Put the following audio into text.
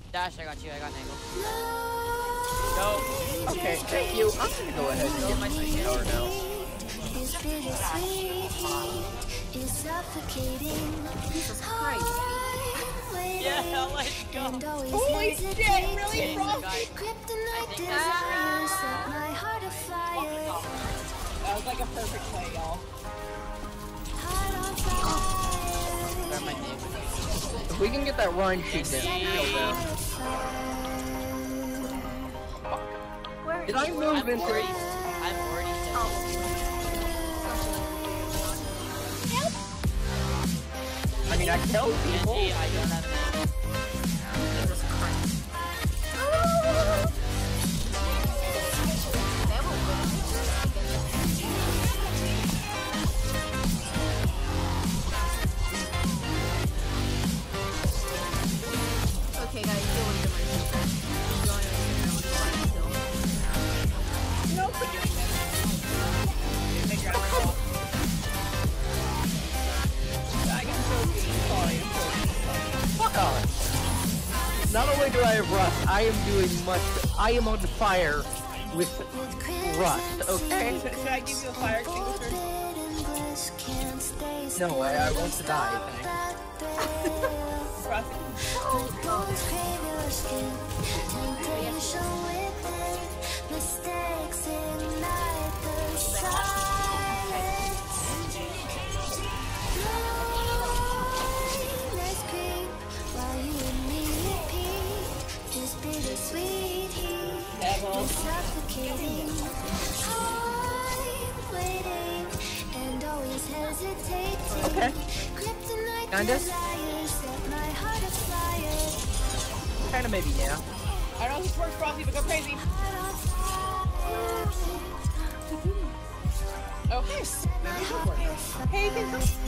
Dash, I got you. I got an angle. Go. Okay, thank you. I'm gonna go ahead and get my power now. Jesus Christ. Yeah, let's go. Holy shit, really, Frosty? That was like a perfect play, y'all. Grab my name. If we can get that run sheet down, did I move I'm into already set. I mean, I tell people. Genji, I don't have an angle. Jesus Christ. Okay, guys, deal with the money. No, quit doing this. I can show you. Sorry. Fuck off. Not only do I have rust, I am on fire with rust, okay? Should I give you a fire extinguisher? No, I want to die, Rust. Devil. Okay. Kinda? Kinda maybe, yeah. I don't know if this works, Frosty, but go crazy. Oh, hey. Hey,